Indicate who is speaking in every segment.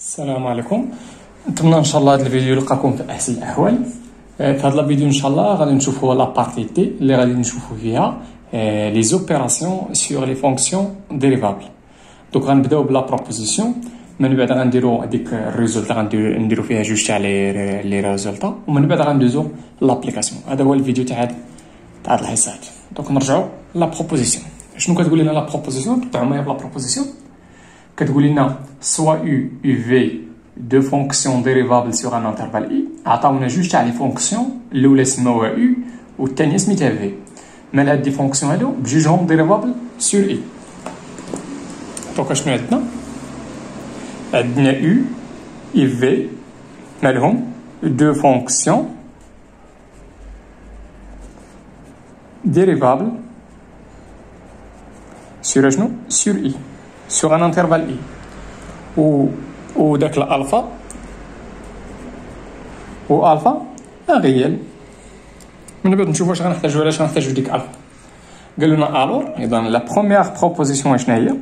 Speaker 1: السلام عليكم. نتمنى ان شاء الله هذا الفيديو يلقاكم في احسن الاحوال. في هذا الفيديو ان شاء الله غادي نشوفوا لا بارتي تي اللي غادي نشوفوا فيها لي زوبيراسيون سور لي فونكسيون ديريفابل. دونك غنبداو بلا بروبوزيسيون، من بعد غنديروا هذيك الريزولتا غنديروا فيها جوج تاع لي ريزولتا، ومن بعد غندوزو لابليكاسيون. هذا هو الفيديو تاع هاد الحصه هادي. دونك نرجعوا لا بروبوزيسيون. شنو كتقول لنا لا بروبوزيسيون؟ طلعوا معايا بلا بروبوزيسيون. كتقول لنا soit u v de fonctions dérivables sur un intervalle i. عطاونا جوج تاع لي فونكسيون، الاولى سموها u والثانيه سميتها v. مال هاد لي فونكسيون هادو بجوجهم ديريفابل سور i. دونك شنو عندنا u et v مالهم دو فونكسيون dérivables sur شنو؟ sur i. sur un intervalle i و داك الالفا و الفا ريال. من بعد نشوفوا واش غنحتاجوا علاش غنحتاجوا ديك الفا. قال لنا الور اذا لا بروميير بروبوزيسيون شنو هي؟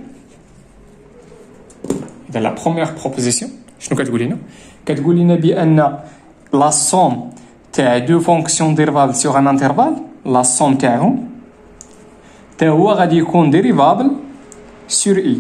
Speaker 1: اذا لا بروميير بروبوزيسيون شنو كتقول لنا؟ كتقول لنا بان لا سوم تاع دو فونكسيون ديريفابل سور ان انترفال، لا سوم تاعهم تا هو غادي يكون ديريفابل سور اي.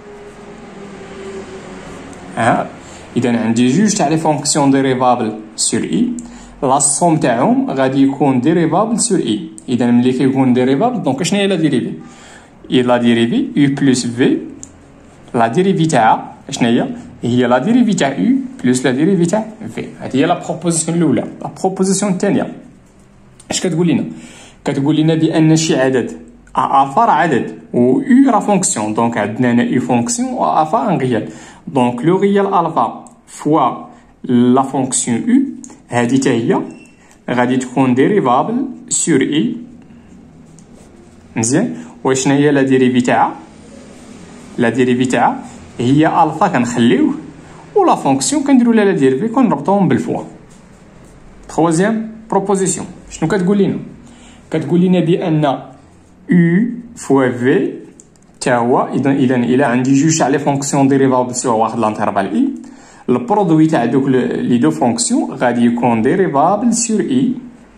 Speaker 1: اذا عندي جوج تاع لي فونكسيون ديريفابل سور اي، لا سوم تاعهم غادي يكون ديريفابل سور اي. اذا ملي كيكون ديريفابل دونك شنو هي لا ديريفي؟ لا ديريفي يو بلس في، لا ديريفي تاعها شنو هي لا ديريفي تاع يو بلس لا ديريفي تاع في. هذه هي لا بروبوزيسيون الاولى. لا بروبوزيسيون الثانيه اش كتقول لنا؟ كتقول لنا بان شي عدد الفا راه عدد و يو راه فونكسيون. دونك عندنا هنا يو فونكسيون و الفا ان ريال. دونك لو ريال الفا فوا لا فونكسيون يو هادي تا هي غادي تكون ديريفابل سور اي. مزيان. وشنو هي لا ديريفي تاعها؟ لا ديريفي تاعها هي الفا كنخليوه و لا فونكسيون كنديروا لها لا ديريفي كنربطوهم بالفوا. تروازيام بروبوزيسيون شنو كتقول لنا؟ كتقول لنا بان u fois v تا هو اذا عندي جوج تاع لي فونكسيون ديريفابل سور واحد لانترفال اي، البرودوي تاع دوك لي دو فونكسيون غادي يكون ديريفابل سور اي.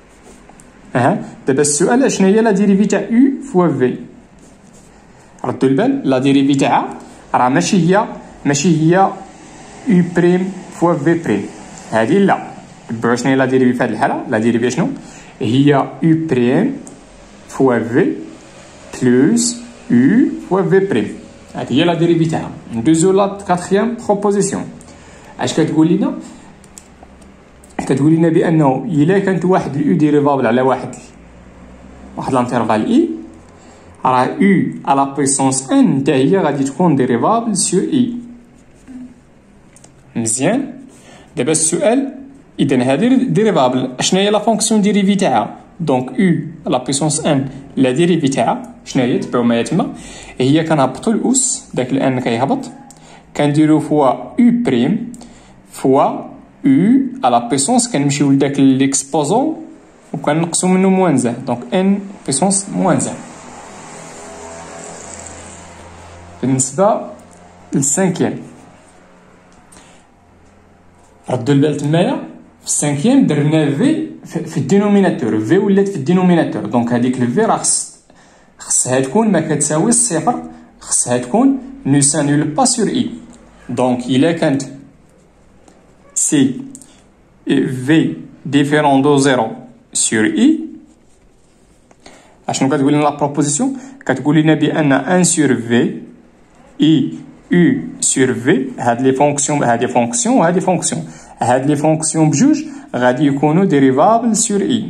Speaker 1: دابا السؤال شنو هي لا ديريفي تاع u فوا v؟ ردوا البال، لا ديريفي تاعها راه ماشي هي u بريم فوا v بريم. هذه لا. تبعوا شنو هي لا ديريفي في هذه الحاله؟ لا ديريفي شنو هي u بريم فوا v plus u fois v prime. هذه هي لا ديريفي تاعها. ندوزو لا كاتريام بروبوزيسيون. اش كتقول لنا؟ كتقول لنا بانه الا كانت واحد اليو ديريفابل على واحد الانترفال اي، راه u على بويسونس n حتى هي غادي تكون ديريفابل سور اي. مزيان. دابا السؤال اذا هذه ديريفابل شنو هي لا فونكسيون ديريفي تاعها؟ دونك u لا بويسونس n لا ديريفي تاعها شنو هي؟ تبعوا معايا تما. هي كنهبطوا الاس، داك الان كيهبط، كنديروا فوا u بريم فوا u على بويسونس كنمشيو لداك ليكسبوزون وكنقصوا منه موان زان، دونك n بويسونس موان زان. بالنسبه للسانكيام ردوا البال تمايا في السانكيام درنا في الدينوميناتور، في ولات في الدينوميناتور. دونك هذيك الفي راه خصها تكون ما كتساوي الصفر، خصها تكون نو سانول با سور اي. دونك الا كانت سي في ديفيرون دو زيرو سور اي، اشنو كتقول لنا لا بروبوزيسيون؟ كتقول لنا بان ان سور في اي u sur v هاد لي فونكسيون هادي فونكسيون وهادي فونكسيون، هاد لي فونكسيون بجوج غادي يكونوا ديريفابل سور اي.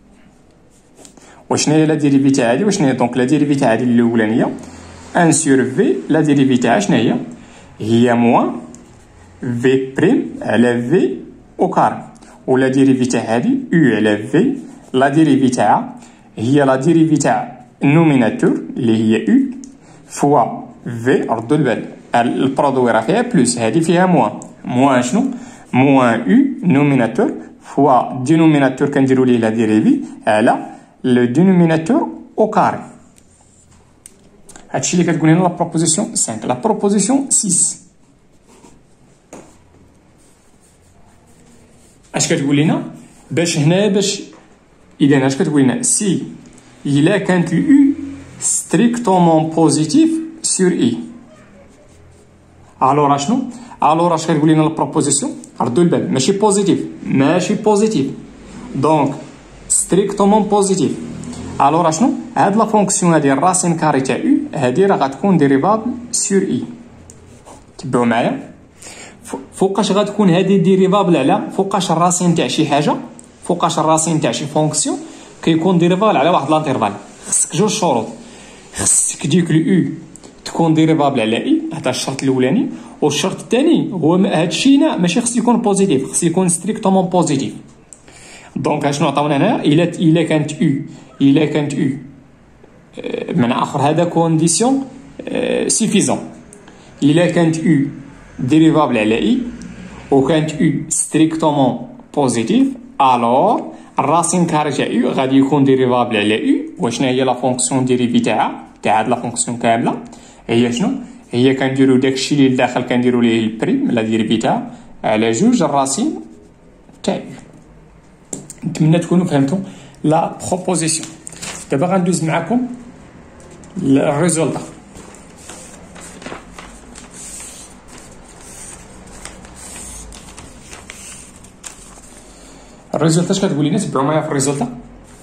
Speaker 1: وشنو هي لا ديريفي تاع هادي؟ وشنو هي دونك لا ديريفي تاع هادي الاولانيه 1 سور في، لا ديريفي تاعها شنو هي موان في بريم على في او كار، ولا ديريفي تاع هادي u على في، لا ديريفي تاعها هي لا ديريفي تاع النوميناتور اللي هي u فوا في. ردوا البال البرودوي راه فيها بلس، هذه فيها موان شنو؟ موان u نوميناتور فوا دينوميناتور كنديروا ليه لا ديريفي على لو دينوميناتور او كاري. هادشي اللي كتقول لنا لا بروبوزيسيون 5. لا بروبوزيسيون 6 اش كتقول لنا باش هنا باش اذا اش كتقول لنا سي الا كانت اليو ستريكتومون بوزيتيف سور اي الوغ شنو الوغ اش كتقول لنا البروبوزيسيون ردوا البال ماشي بوزيتيف دونك ستريكتومون بوزيتيف الوغ شنو هاد لا فونكسيون هادي الراسين كاري تاع يو هادي راه غتكون ديريفابل سور اي تبعوا معايا فوقاش غتكون هادي ديريفابل على فوقاش الراسين تاع شي حاجه فوقاش الراسين تاع شي فونكسيون كيكون ديريفابل على واحد لانترفال خصك جوج شروط خصك ديك اليو تكون ديريفابل على اي هذا الشرط الاولاني والشرط الثاني هو هادشي ماشي خص يكون بوزيتيف خص يكون ستريكتومون بوزيتيف دونك اشنو عطاونا هنا الا كانت يو بمعنى اخر هذا كونديسيون سيفيزون الا كانت يو ديريفابل على اي وكانت يو ستريكتومون بوزيتيف الوغ الراسين كاري تاع يو غادي يكون ديريفابل على يو وشنا هي لا فونكسيون ديريفي تاعها تاع هاد لا فونكسيون كامله هي شنو هي كنديرو داكشي اللي لداخل كنديرو ليه البريم لا ديريفي تاعها على جوج الراسين تاع يو نتمنى تكونوا فهمتوا لا بروبوزيسيون دابا غندوز معكم الريزولتا الريزولتا اش كتقول لنا تبعوا معايا في الريزولتا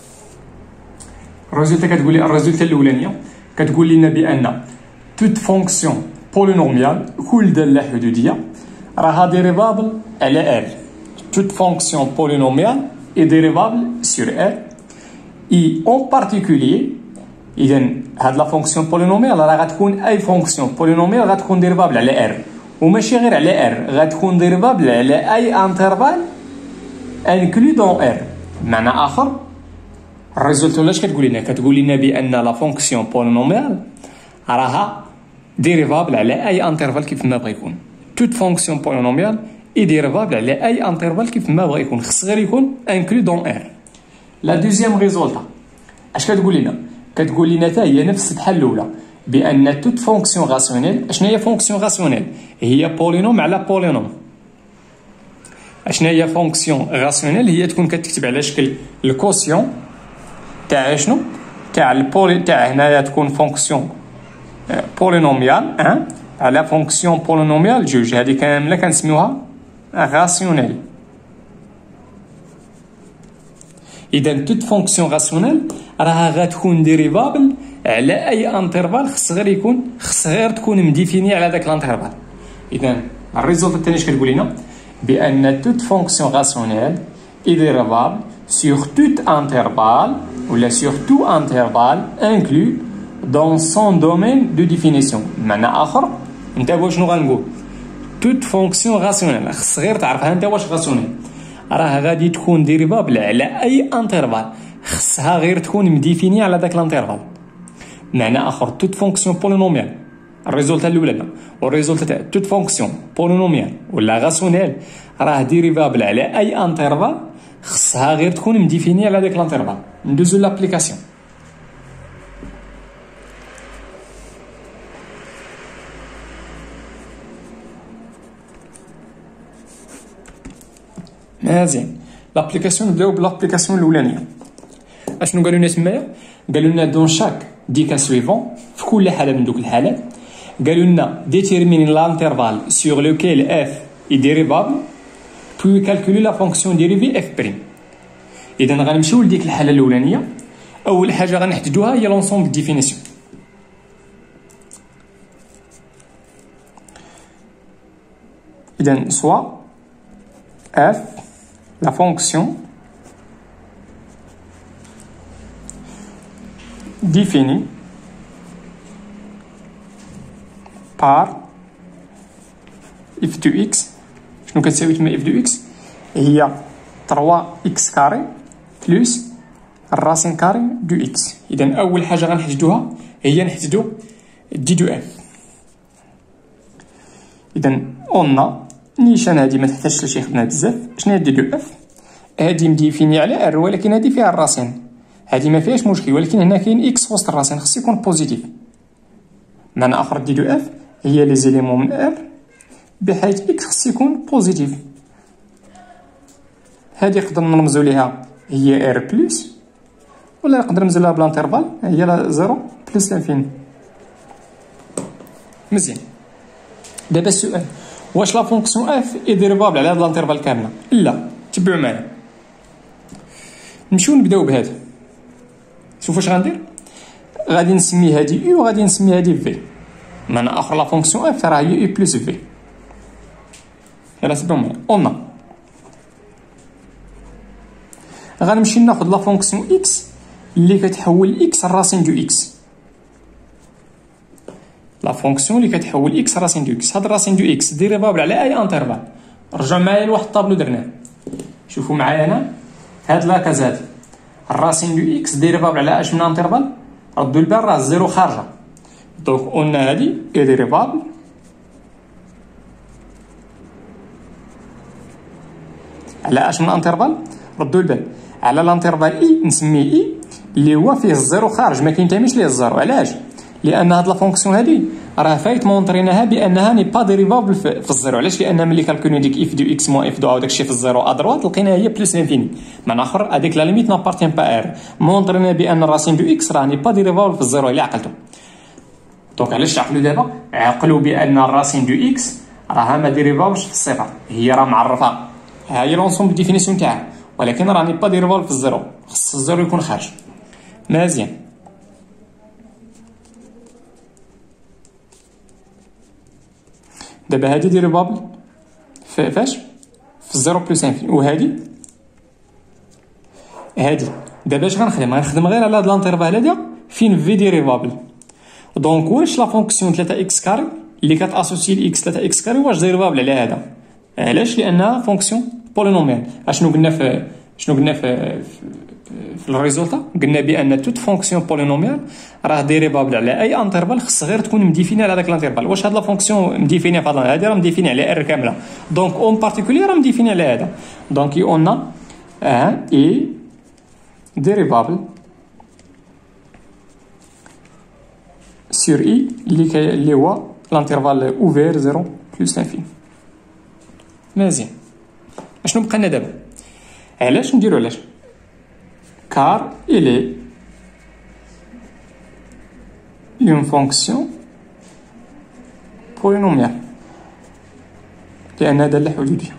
Speaker 1: كتقول لي الريزولتا الاولانيه كتقول لنا بان توت فونكسيون بولينوميال كل داله حدوديه راها ديريفابل على ار توت فونكسيون بولينوميال est dérivable sur R et en particulier إذا هاد لا فونكسيون بولينوميال راه غتكون أي فونكسيون بولينوميال غتكون ديريفابل على R وماشي غير على R غتكون ديريفابل على أي انترفال انكلو دون R بمعنى آخر الريزولت واش كتقول لنا كتقول لنا بأن لا فونكسيون بولينوميال راها ديريفابل على أي انترفال كيف ما بغا يكون توت فونكسيون بولينوميال ديريفابل على اي انترفال كيف ما بغا يكون خص غير يكون انكلو دون ار لا دوزيام ريزولتا اش كتقول لنا كتقول لنا حتى هي نفس البحال الاولى بان توت فونكسيون راسيونيل اشنا هي فونكسيون راسيونيل هي بولينوم على بولينوم اشنا هي فونكسيون راسيونيل هي تكون كتكتب على شكل الكوسيون تاع شنو تاع البولي تاع هنايا تكون فونكسيون بولينوميال على فونكسيون بولينوميال جوج هذه كامله كنسميوها راسيونيل اذا توت فونكسيون راسيونيل راها غتكون ديريفابل على اي انترفال خص غير تكون مديفيني على داك الانترفال اذا الريزولت الثاني اش كتقول لنا بان توت فونكسيون راسيونيل ديريفابل sur tout intervalle ولا sur tout intervalle inclus dans son domaine de définition بمعنى اخر انت شنو غنقول توت فونكسيون راسيونيل خص غير تعرفها انت واش راسيونيل راه غادي تكون ديريفابل على اي انترفال خصها غير تكون مديفيني على داك الانترفال بمعنى اخر توت فونكسيون بولينوميال الريزولتا الاولى والريزولتا تاع توت فونكسيون بولينوميال ولا راسيونيل راه ديريفابل على اي انترفال خصها غير تكون مديفيني على داك الانترفال ندوزو لابليكاسيون مزيان لابليكاسيون نبداو بلابليكاسيون الاولانيه اشنو قالوا لنا تمايا قالوا لنا دون شاك دي كا سويفون في كل حاله من دوك الحالات قالوا لنا ديتيرميني لانترفال سور لوكيل اف اي ديريفابل بوي كالكولي لا فونكسيون ديريفي اف بريم اذا غنمشيو لديك الحاله الاولانيه اول حاجه غنحددوها هي لونسومبل ديفينيسيون اذا سوا اف la fonction définie par f de x شنو كتساوي تما f de x هي 3x كاري بلس الراسين كاري دو x اذا اول حاجه غنحددوها هي نحددو دي دو اف اذا قلنا نيشان هادي ما تحتاجش لشي خدمه بزاف شنو هي دي دو اف هادي مديفيني على ار ولكن هادي فيها الراسين هادي ما فيهاش مشكل ولكن هنا كاين اكس وسط الراسين خص يكون بوزيتيف معنى اخر دي دو اف هي لي زيليمون من ار بحيث اكس خص يكون بوزيتيف هذه نقدر نرمزو ليها هي ار بلس، ولا نقدر نرمزو لها بلانترفال هي لا 0 بلس لانفيني. مزيان. دابا السؤال، واش لا فونكسيون اف اي ديريفابل على هاد لانترفال كامله؟ لا. تبعوا معايا نمشيو نبداو بهذا. شوف واش غندير، غادي نسمي هادي او وغادي نسمي هادي في. معنى اخر لا فونكسيون اف راه هي اي بلس في. يلا تبعوا معايا. اون غنمشي ناخذ لا فونكسيون اكس اللي كتحول اكس الراسين دو اكس. لا فونكسيون اللي كتحول اكس راسين دو اكس. هاد الراسين دو اكس ديريفابل على اي انترفال. رجعوا معايا لواحد الطابلو درناه. شوفوا معايا هنا هاد لاكاز هادي الراسين دو اكس ديريفابل على اش من انترفال. ردوا البال راه الزيرو خارجه، دونك قلنا هادي اي ديريفابل على اش من انترفال. ردوا البال على الانترفال اي نسميه اي اللي هو فيه الزيرو خارج ما كينتميش ليه الزيرو. علاش؟ لان هاد لا فونكسيون هادي راه فايت مونطريناها بانها ني با ديريفابل في الزيرو. علاش؟ لان ملي كالكولينا ديك اف دو اكس موان اف دو ا وداكشي في الزيرو ادروات لقينا هي بلس انفيني. معنى اخر هذيك لا ليميت نابارتين با ار. مونطرينا بان الراسين دو اكس راه ني با ديريفابل في الزيرو الا عقلتو. دونك علاش تعقلوا دابا؟ عقلوا بان الراسين دو اكس راها ما ديريفابلش في الصفر، هي راه معرفه، ها هي لونسومبل ديفينيسيون تاعها، ولكن راه ني با ديريفابل في الزيرو، خص الزيرو يكون خارج. مزيان. دابا هادي ديريفابل فاش؟ في الزيرو بلس انفيني. وهادي دابا اش غنخدم غير على هاد لانترفال هذا فين في ديريفابل. دونك واش لا فونكسيون 3 اكس كاري اللي كتاسوسي الاكس 3 اكس كاري واش ديريفابل على هذا؟ علاش؟ لانها فونكسيون بولينوميال. اشنو قلنا في الريزولتا؟ قلنا بان توت فونكسيون بولينوميال راه ديريفابل على اي انترفال، خص غير تكون مديفيني على داك الانترفال. واش هاد لا فونكسيون مديفيني في هذه؟ راه مديفيني على ار كامله، دونك اون بارتيكولير راه مديفيني على هذا. دونك اون اي ديريفابل سور اي اللي هو الانترفال اوفير 0 بلس انفيني. مزيان. اشنو بقى لنا دابا؟ علاش نديرو علاش؟ car il est une fonction polynomiale لأن هذا الحدودية.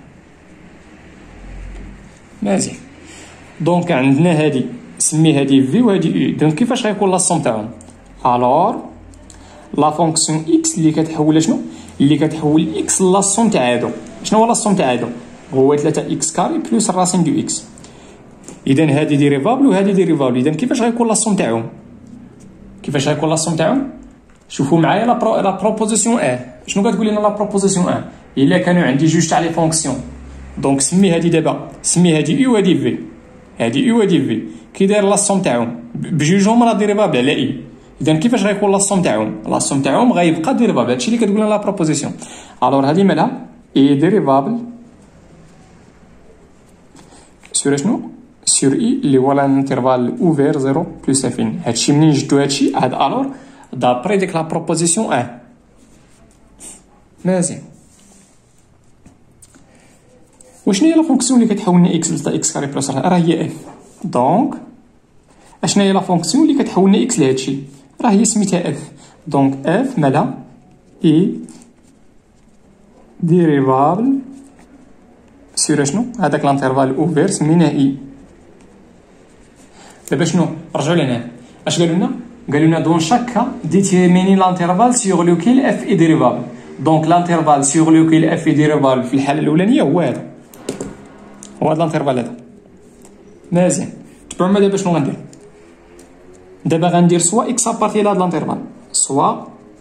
Speaker 1: مزيان. دونك عندنا هادي سمي هادي في وهادي اي. دونك كيفاش غيكون لاصوم تاعهم؟ الوغ لا فونكسيون اكس اللي كتحول شنو؟ اللي كتحول اكس لاصوم تاع هادو. شنو هو لاصوم تاع هادو؟ هو 3 اكس كاري بلس الراسين دو اكس. اذا هادي ديريفابل وهادي ديريفابل. اذا كيفاش غيكون لاصوم تاعهم؟ شوفوا معايا لا بروبوزيسيون ا. شنو كتقول لنا لا بروبوزيسيون ا؟ الا كانوا عندي جوج تاع لي فونكسيون، دونك سمي هادي دابا سمي هادي اي وهادي في. هادي اي وهادي في كي داير لاصوم تاعهم بجوجهم راه ديريفابل على اي. اذا كيفاش غيكون لاصوم تاعهم؟ لاصوم تاعهم غيبقى ديريفابل. هادشي اللي كتقول لنا لا بروبوزيسيون. الوغ هادي مالها اي ديريفابل سور شنو؟ سور اي اللي هو الانترفال اوفير 0 بلس انفيني. هادشي منين جبتو هادشي؟ هاد الوغ دابري ديك لا بروبوزيسيون ا. مزيان. وشنو هي لا فونكسيون اللي كتحول لنا اكس دلتا اكس كاري بلس راه هي اف. دونك اشنا هي لا فونكسيون اللي كتحول لنا اكس لهادشي؟ راه هي سميتها اف. دونك اف مالها اي ديريفابل سور شنو؟ هذاك الانترفال اوفير سميناه اي. دابا شنو رجعوا لهنا اش قالوا لنا؟ قالوا لنا دون شاك كا ديتيرميني لانترفال سور لوكيل اف اي ديريفابل. دونك لانترفال سور لوكيل اف اي ديريفابل في الحاله الاولانيه هو هذا، هو هذا الانترفال هذا. مزيان. تبعوا معايا دابا شنو غندير؟ دابا غندير سوا اكس ابارتي لهاد الانترفال سوا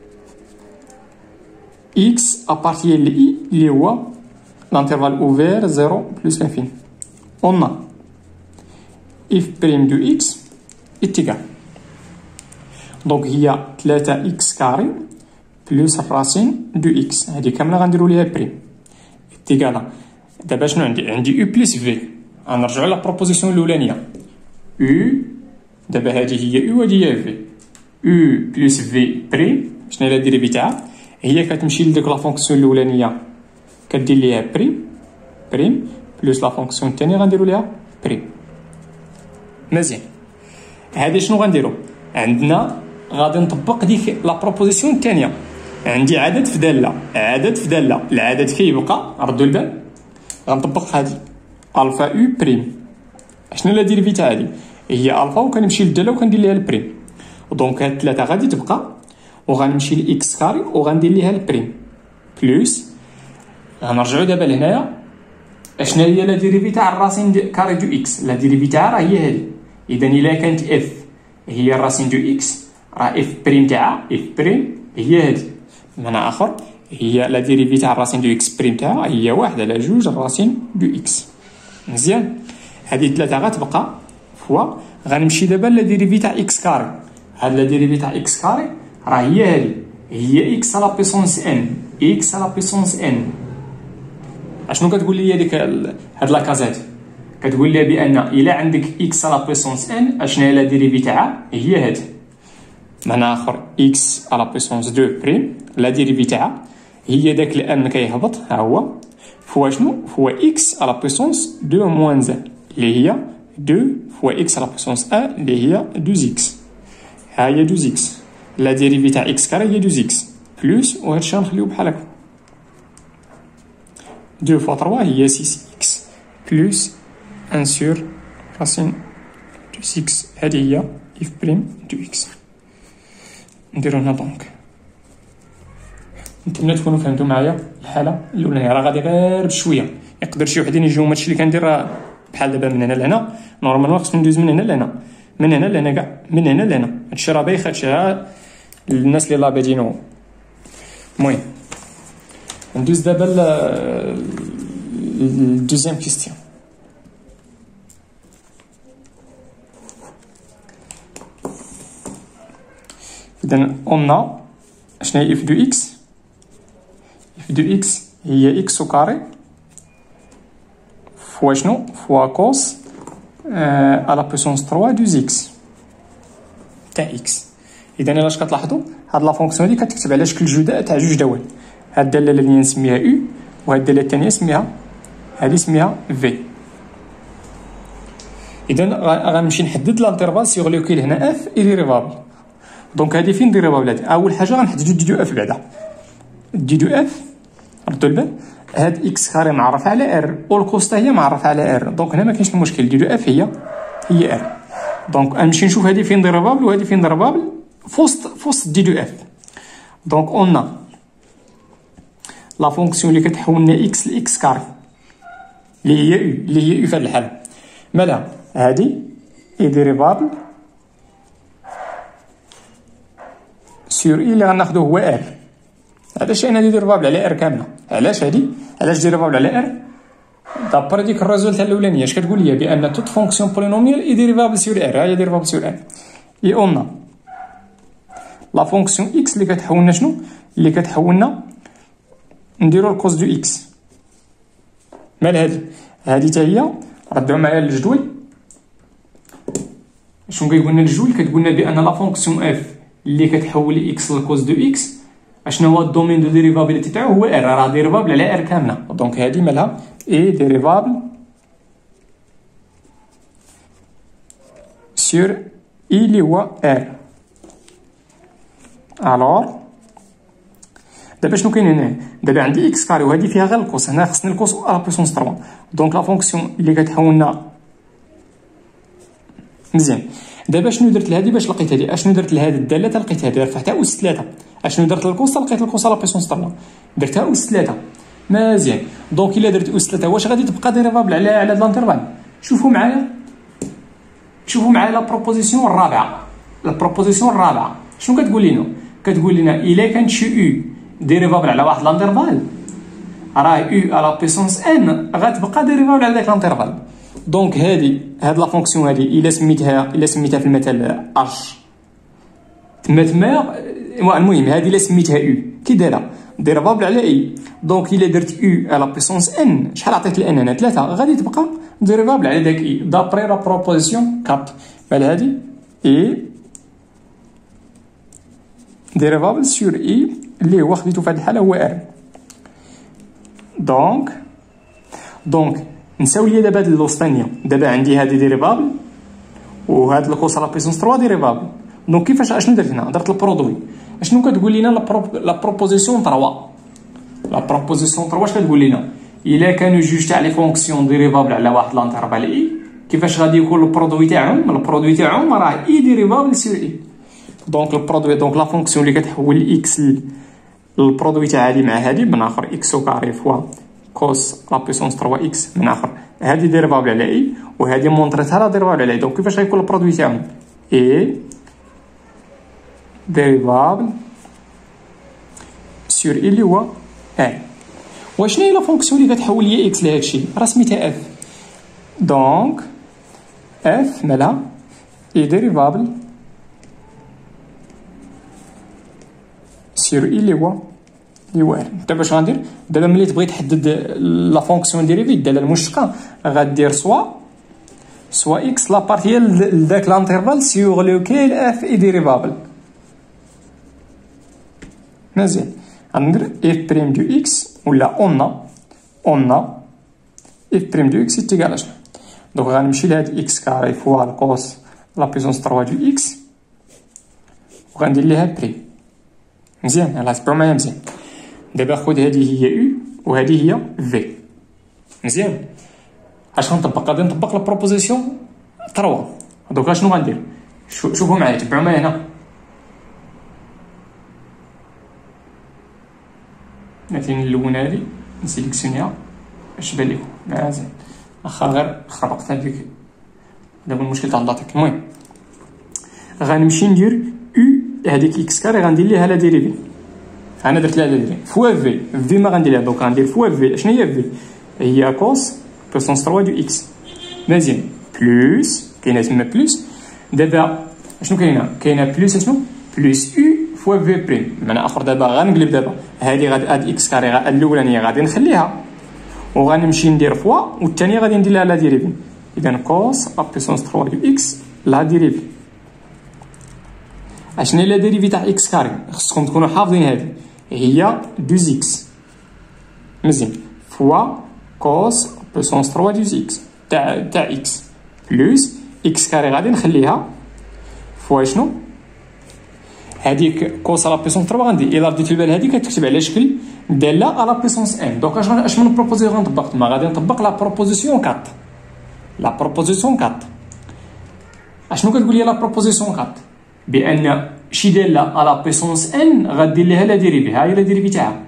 Speaker 1: اكس ابارتي لاي اللي هو l'intervalle ouvert 0 plus l'infini. On a f' de x est égal. Donc il y a 3x carré plus racine de x. هذه كامله غنديروا ليها بريم est égal. دابا شنو عندي u plus v. غنرجعوا لا بروبوزيسيون الاولانيه u. دابا هذه هي u وهذه هي v. u plus v بريم شنو هي الديريفي تاعها؟ هي كتمشي لديك لا فونكسيون الاولانيه كدير ليها بريم بلس لا فونكسيون الثانيه غنديروا ليها بريم. مزيان. هذه شنو غنديروا؟ عندنا غادي نطبق ديك لا بروبوزيسيون الثانيه. عندي عدد في داله، عدد في داله، العدد كيبقى، ردوا البال، غنطبق هذه الفا او بريم. شنو لا ديريفي تاع هذه؟ هي الفا وكنمشي للداله وكندير ليها البريم. دونك هاد ثلاثه غادي تبقى، وغنمشي لاكس كاري وغندير ليها البريم بلس. غنرجعوا دابا لهنايا. اشنا هي لا ديريفي تاع الراسين كاري دو اكس؟ لا ديريفي تاعها راه هي هذه. اذا الا كانت اف هي الراسين دو اكس، راه اف بريم تاعها اف بريم هي هذه. بمعنى اخر هي لا ديريفي تاع الراسين دو اكس بريم تاعها هي 1 على 2 الراسين دو اكس. مزيان. هذه ثلاثه غتبقى فوا. غنمشي دابا لا ديريفي تاع اكس كاري. هاد لا ديريفي تاع اكس كاري راه هي هذه، هي اكس على بيسونس ان، اكس على بيسونس ان. اشنو كتقول لي ديك هاد لا كازات؟ كتقول لي بان الا عندك اكس على بيسونس ان اشنا هي لا ديريفي تاعها هي هاد. معنى اخر اكس على بيسونس 2 بريم لا ديريفي تاعها هي داك الان كيهبط، ها هو فوا شنو؟ فوا اكس على بيسونس 2 موان 1 اللي هي 2 فوا اكس على بيسونس 1 اللي هي 2 اكس. ها هي 2 اكس، لا ديريفي تاع اكس كاري هي 2 اكس بلس، وهادشي غنخليو بحال هكا 2 فوا 3 هي 6 اكس بلس 1 سور راسين 2 اكس. هذه هي اف بريم 2 اكس. نديرو هنا دونك. نتمنى تكونوا فهمتوا معايا الحاله الاولانيه. راه غادي غير بشويه، يقدر شي وحدين يجيو هادشي اللي كندير راه بحال دابا من هنا لهنا. نورمالمون خصني ندوز من هنا لهنا، من هنا لهنا كاع، من هنا لهنا. هادشي راه بايخ، هادشي الناس اللي لا بادينو. المهم ندوز دابا الدوزيام كيستيون. اذا قلنا شنو هي اف دو اكس؟ اف دو اكس هي اكس كاري فوا شنو؟ فوا كوس على بوسونس 3 دوز اكس تاع اكس. اذا الا اش كتلاحظوا هاد لا فونكسيون هادي كتكتب على شكل جداء تاع جوج دوال. هاد الداله اللي نسميها او، وهاد الداله الثانيه سميها هادي سميها في. اذا غنمشي نحدد لانترفال سيغ لوكيل هنا اف ايريفابل. دونك هادي فين ديريفابل؟ هادي اول حاجه غنحددو دي دو اف بعدا. دي دو اف ردوا البال، هاد اكس كاري معرف على ار والكوستا هي معرفه على ار. دونك هنا ما كاينش المشكل، دي دو اف هي ار. دونك غنمشي نشوف هادي فين ديريفابل وهادي فين ديريفابل فوسط دي دو اف. دونك قلنا لا فونكسيون اللي كتحول لنا اكس لاكس كاري اللي هي او، اللي هي او في هاد الحاله مالها هادي اي ديريفابل سور اي اللي غناخدو هو ار. هذا الشيء هادي ديريفابل على ار كامله. علاش هادي؟ علاش ديريفابل على ار؟ دابر ديك الريزولت الاولانيه اش كتقول لي؟ بان توت فونكسيون بولينوميال اي ديريفابل سور ار. هي ديريفابل سور ار. اي قلنا لا فونكسيون اكس اللي كتحولنا شنو؟ اللي كتحولنا نديرو الكوز دو اكس. مال هادي حتى هي ردوا معايا للجدول. شنو كيقول لنا الجدول؟ كتقول لنا بان لا فونكسيون اف اللي كتحول اكس للكوز دو اكس اشنو هو الدومين دو ديريفابيليتي تاعو؟ هو ار، راه ديريفابل على ار كامله. دونك هادي مالها اي ديريفابل سور اي اللي هو ار. الوغ دابا شنو كاين هنا؟ دابا عندي اكس كاري وهادي فيها غير الكوس، هنا خصني الكوس على بوسونس 3. دونك لا فونكسيون اللي كتحولنا مزيان. دابا شنو درت لهادي باش لقيت هادي؟ اشنو درت لهاد الداله لقيت هادي؟ رفعتها اس 3. اشنو درت للكوس؟ لقيت الكوس على بوسونس 3 درتها اس 3. مزيان. دونك الا درت اس 3 واش غادي تبقى ديريفابل على هاد لانترفال؟ شوفوا معايا لا بروبوزيسيون الرابعه. لا بروبوزيسيون الرابعه شنو كتقول لنا؟ كتقول لنا الا كانت شي او ديريفابل على واحد لانترفال راه او على بيسونس ان غتبقى ديريفابل على داك لانترفال. دونك هاد لا فونكسيون هادي الا سميتها في المثال اش تما المهم هادي الا سميتها او كي دايره ديريفابل على اي. دونك الا درت او على بيسونس ان شحال عطيت الان هنا 3 غادي تبقى ديريفابل على داك اي دابري لا بروبوزيسيون 4. بحال هادي اي ديريفابل سور اي اللي هو خديتو في هاد الحاله هو ار. دونك نساو ليا دابا هاد الوسطانيه. دابا عندي هادي ديريفابل وهاد الكوس لا بيسونس 3 ديريفابل. دونك كيفاش اشنو درت هنا؟ درت البرودوي. اشنو كتقول لينا لا بروبوزيسيون 3؟ لا بروبوزيسيون 3 اش كتقول لينا؟ الا كانوا جوج تاع لي فونكسيون ديريفابل على واحد لانترفال اي، كيفاش غادي يكون البرودوي تاعهم؟ البرودوي تاعهم راه اي ديريفابل سور اي. دونك البرودوي، دونك لا فونكسيون اللي كتحول اكس البرودوي تاع هادي مع هادي من اخر اكس او كاري فوا كوس لا بيسونس 3 اكس من اخر هادي ديريفابل على اي، وهادي مونطريتها لا ديريفابل على اي. دونك كيفاش غيكون البرودوي تاعهم؟ اي ديريفابل سور اي اللي هو اي. وشنو هي لا فونكسيون اللي كتحول ليا اكس لهادشي؟ راه سميتها اف. دونك اف مالها اي ديريفابل سور اي اللي هو دابا اش غندير؟ دابا ملي تبغي تحدد لا فونكسيون ديريفي الداله المشتقه غدير سوا اكس لا بارتيال لذاك لانترفال سيغ لوكيل اف اي ديريفابل. مزيان غندير اف بريم دو اكس ولا اون اف بريم دو اكس يتيكال اشنو؟ دونك غنمشي لهاد اكس كاري فوا الكوس لا بيسونس 3 دو اكس وغندير ليها بريم. مزيان يلاه تبعو معايا مزيان. دابا خذ هذه هي او وهذه هي في. مزيان اش غنطبق؟ غادي نطبق لا بروبوزيسيون 3. دوكا شنو غندير؟ شوفوا معايا تبعوا معايا هنا. مثلا نلون هذه نسيليكسيونيها اش بان لكم مزيان. واخا غير خربقت هذيك دابا المشكل تاع اللاتيك. المهم غنمشي ندير او هذيك اكس كاري غندير ليها لا ديريفي. انا درت لها ديريفي فوا في ما غنديرها. دونك غندير فوا في. اشنو هي في؟ هي كوس بوسونس 3 دو اكس. مزيان بلوس كاينه تما بلوس. دابا اشنو كاينه بلوس اشنو؟ بلوس او فوا في بريم. بمعنى اخر دابا غنقلب دابا هذه غادي هاد اكس كاري الاولانيه غادي نخليها وغنمشي ندير فوا والثانيه غادي ندير لها لا ديريفي. اذا كوس بوسونس 3 دو اكس لا ديريفي. اشنو هي لا ديريفي تاع اكس كاري؟ خصكم تكونوا حافظين هذه هي 2 اكس. مزيان فوا كوس بوسونس 3 دو اكس تاع اكس بلوس اكس كاري غادي نخليها فوا شنو؟ هذيك كوس لا بيسونس 3 غندير الا رديتي البال هذه كتكتب على شكل داله على بيسونس ان. دونك اش من بروبوزيسيون غنطبق تما؟ غادي نطبق لا بروبوزيسيون 4. لا بروبوزيسيون 4 اشنو كتقول لي لا بروبوزيسيون 4؟ بان شي داله على بيسونس ان غدير لها لا ديريفي. ها هي لا ديريفي تاعها.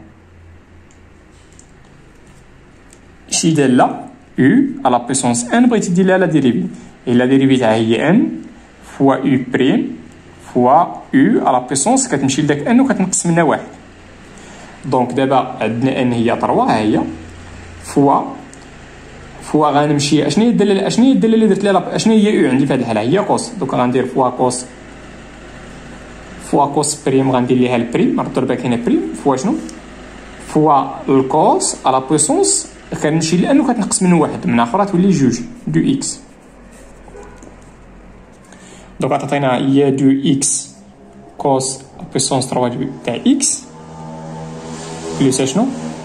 Speaker 1: شي داله او على بيسونس ان بغيتي دير لها لا ديريفي. لا ديريفي تاعها هي ان فوا او بريم فوا او على بيسونس كتمشي لداك ان وكتنقص منها واحد. دونك دابا عندنا ان هي 3 ها هي فوا غنمشي. اشنو هي الداله اللي درت لها؟ اشنو هي او عندي في هذه الحاله؟ هي كوس. دوك غندير فوا كوس بريم غندير ليها البريم. ردوا بالك هنا بريم فوا شنو؟ فوا الكوس على بويسونس كنمشي لانه كتنقص منه واحد من اخر تولي جوج دو اكس. دونك عطينا هي دو اكس كوس بويسونس 3 تاع اكس بلوس شنو؟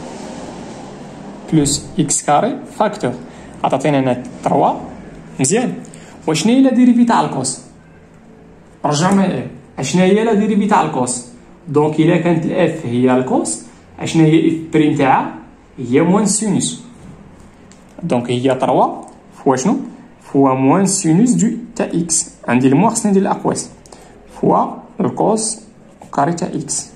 Speaker 1: بلوس اكس كاري فاكتور. عطينا هنا 3. مزيان وشنو هي لا ديريفي تاع الكوس؟ رجع معايا اشنا هي لا ديريفي تاع الكوس. دونك الا كانت الاف هي الكوس اشنا هي اف بريم تاعها هي موان سينوس. دونك هي 3 فوا شنو؟ فوا موان سينوس دو تاع اكس. عندي الموا خصني ندير الاقواس فوا الكوس كاري تاع اكس.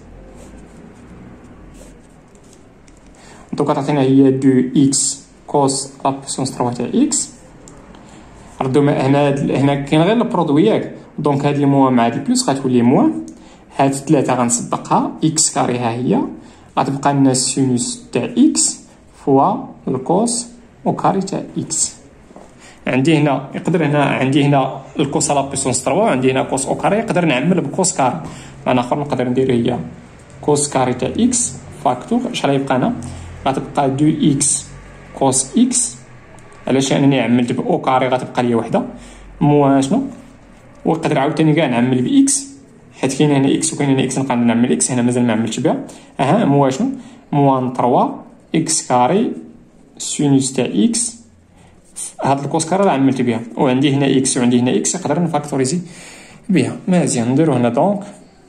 Speaker 1: دونك عطينا هي دو اكس كوس لا بوسونس 3 تاع اكس. ردوا هنا كاين غير البرودوي ياك. دونك هاد الموا مع هاد بلوس غتولي موا. هاد 3 غنصدقها اكس كاري ها هي غتبقى لنا السينوس تاع اكس فوا الكوس او كاري تاع اكس. عندي هنا عندي هنا الكوس على بيسونس 3 وعندي هنا كوس او كاري. نقدر نعمل بكوس كاري. انا اخر نقدر ندير هي كوس كاري تاع اكس فاكتور. شحال غيبقى هنا؟ غتبقى 2 اكس كوس اكس. علاش انني عملت باو كاري غتبقى لي وحده موا شنو؟ ونقدر عاوتاني كاع نعمل باكس حيت كاين هنا اكس وكاين هنا اكس. نقدر نعمل اكس هنا مازال ما عملتش بها. موا شنو؟ موان 3 اكس كاري سينوس تاع اكس هاد الكوسكاره راه عملت بها، وعندي هنا اكس وعندي هنا اكس، نقدر نفاكتوريزي بها. مزيان، نديرو هنا دونك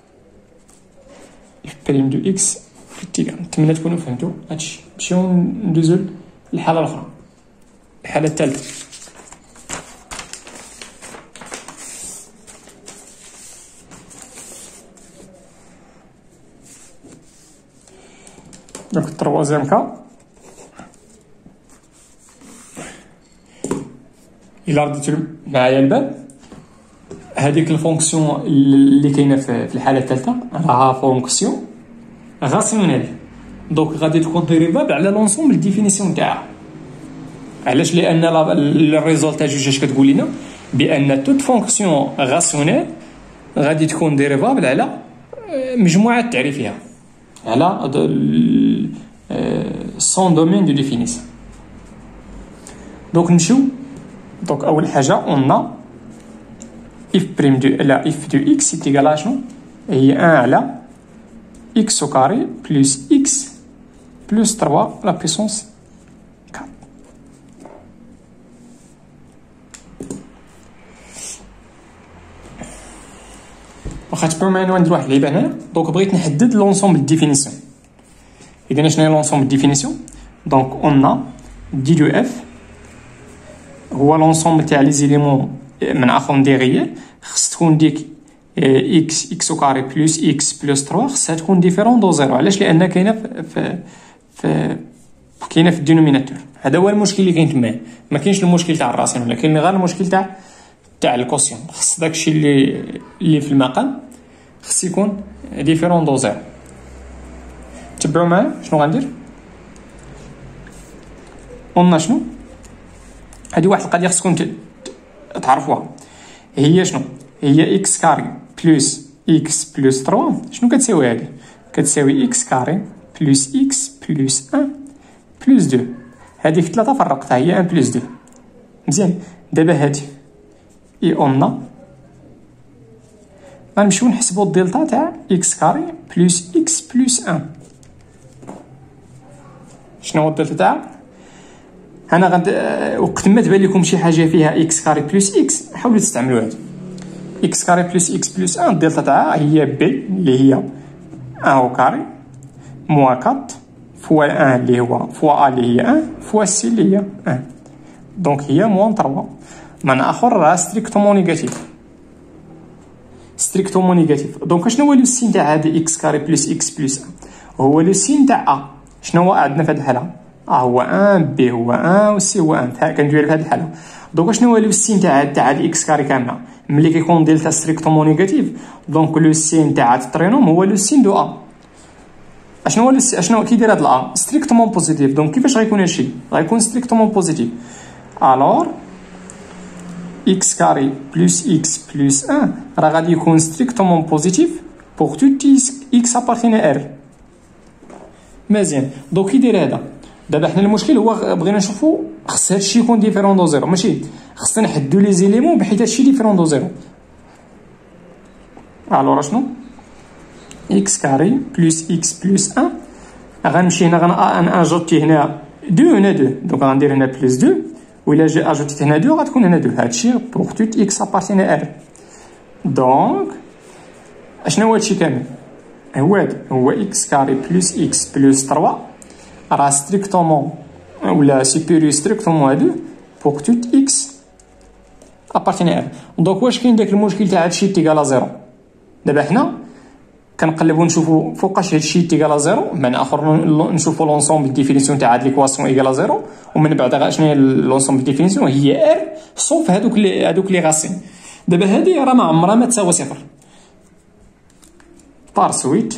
Speaker 1: اف بريم دو اكس في اتجاه. نتمنى تكونوا فهمتوا هادشي. نمشيو ندوزو للحاله الاخرى، الحاله الثالثه. دونك التروازيام كا، إلا رديتو معايا الباب، هذيك الفونكسيون اللي كاينه في الحاله الثالثه راها فونكسيون غاسيونيل. دونك غادي تكون ديريفابل على لونسومبل ديفينيسيون تاعها. علاش؟ لان الريزولتا جوج اش كتقول لنا بان توت فونكسيون غاسيونيل غادي تكون ديريفابل على مجموعه تعريفها، على سون دومين دو ديفينيسيون. دونك نمشيو. دونك اول حاجه قلنا اف بريم دو لا اف دو اكس تيغال شنو هي 1 على اكس او كاري بلس اكس بلس 3 لا بيسونس 4. واخا تبعوا معايا ندير واحد اللعيبه هنا. دونك بغيت نحدد لونسومبل ديفينيسيون. اذا شنو هي لونسومبل ديفينيسيون؟ دونك قلنا دي دو اف هو لونسومبل تاع لي زيليمون من اخون دي ريال. خص تكون ديك اكس او كاري بلس اكس بلس 3 خصها تكون ديفيرون دو زيرو. علاش؟ لان كاينه كاينه في الدينوميناتور. هذا هو المشكل اللي كاين تما. ما كاينش المشكل تاع الراسين، ولا كاين غير المشكل تاع الكوسيون. خص داكشي اللي في المقام خص يكون ديفيرون دو زيرو. تبعوا معايا شنو غندير. قلنا شنو هذه واحد القضيه خصكم تعرفوها، هي شنو هي اكس كاري بلس اكس بلس 3 شنو كتساوي؟ هذه كتساوي اكس كاري بلس اكس بلس 1 بلس 2. هذيك 3 فرقتها هي 1 بلس 2. مزيان. دابا هذه اي قلنا غنمشيو نحسبوا الدلتا تاع اكس كاري بلس اكس بلس 1. شنو هو الدلتا تاعها؟ انا وقت ما تبان لكم شي حاجه فيها اكس كاري بلس اكس حاولوا تستعملوا هذا اكس كاري بلس اكس بلس 1. الدلتا تاعها هي بي اللي هي 1 او كاري موا 4 فوا 1 اللي هو فوا ا اللي هي 1 فوا سي اللي هي 1. دونك هي موان 3. معنى اخر راه ستريكتومون نيجاتيف. ستريكتومون نيجاتيف. دونك شنو هو لو سين تاع هذا اكس كاري بلس اكس بلس 1؟ هو لو سين تاع ا. شنو هو عندنا في هذه الحاله؟ هو 1 بي هو 1 و سي هو 1. كندير في هذه الحاله. دونك شنو هو لو سين تاع الاكس كاري كامله ملي كيكون دلتا ستريكتومون نيجاتيف؟ دونك لو سين تاع الترينوم هو لو سين دو ا. اشنو هو اشنو كيدير هذا ا؟ ستريكتومون بوزيتيف. دونك كيفاش غيكون هادشي؟ غيكون ستريكتومون بوزيتيف. الور اكس كاري بلس اكس بلس 1 راه غادي يكون ستريكتومون بوزيتيف بوغ توت اكس ابارتين ار. مزيان. دونك كيدير هذا. دابا حنا المشكل هو بغينا نشوفوا خص هادشي يكون ديفيرون دو زيرو، ماشي خصنا نحددوا لي زيليمون بحيث هادشي ديفيرون دو زيرو. الوغ شنو اكس كاري بلس اكس بلس 1 غنمشي هنا غناجوتي هنا 2 هنا 2. دونك غندير هنا بلس 2 وإلا جا اجوتيت هنا 2 غتكون هنا 2. هادشي بوغ توت اكس ابارتين ار. دونك اشنو هو هادشي كامل؟ هو اكس كاري بلس اكس بلس 3 راه ستريكتومون ولا سيبيريور ستريكتومون هادو بوغ توت اكس ابارتين ار. دونك واش كاين داك المشكل تاع هادشي تيغالا زيرو؟ دابا حنا كنقلبوا نشوفوا فوقاش هادشي تيغالا زيرو، معنى اخر نشوفوا لونسومبل ديفينيسيون تاع هاد ليكواسيون ايغالا زيرو، ومن بعد شنو هي لونسومبل ديفينيسيون هي ار صوف هادوك لي غاسين. دابا هادي راه ما عمرها ما تساوي صفر. بار سويت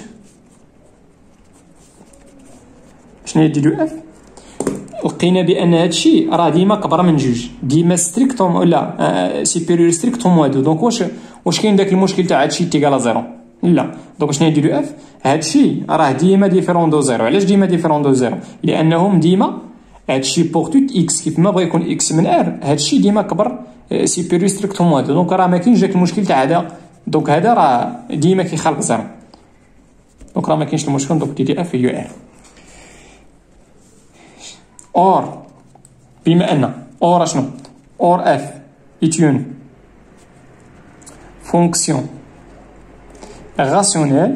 Speaker 1: شنو هي دي دو اف؟ لقينا بان هادشي راه ديما كبر من جوج، ديما ستريكتوم ولا سيبيريور ستريكتوم هادو. دونك واش كاين داك المشكل تاع هادشي تيغالا زيرو؟ لا. دونك شنو هي دي دو اف؟ هادشي راه ديما ديفيرون دو زيرو. علاش ديما ديفيرون دو زيرو؟ لانهم ديما هادشي بوغ توت اكس كيف ما بغا يكون اكس من ار هادشي ديما كبر سيبيريور ستريكتوم هادو. دونك راه ما كاينش داك المشكل تاع هذا. دونك هذا راه ديما كيخلق زيرو. دونك راه ما كاينش المشكل. دونك دي دي اف هي ار. اور بما ان اور شنو اور اف ايتون فونكسيون راسيونيل.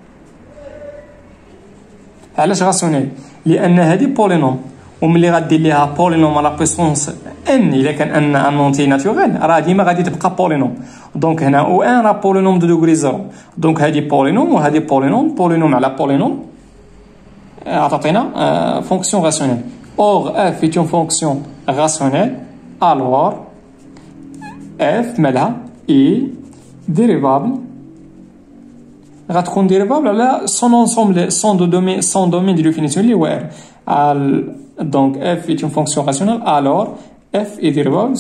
Speaker 1: علاش راسيونيل؟ لان هذه بولينوم، وملي غدير ليها بولينوم على بويسونس ان، الا كان ان انونتي ناتوريل راه ديما غادي تبقى بولينوم. دونك هنا او ان راه بولينوم دو دوغري زيرو، دونك هذه بولينوم وهذه بولينوم، بولينوم على بولينوم عطاتينا فونكسيون راسيونيل. اور اف est une fonction rationnelle alors f مالها اي ديريفابل غتكون ديريفابل على سون انسومبل سون دومين دو ديفينيسيون اللي هو ار. دونك f est une fonction rationnelle alors f est dérivable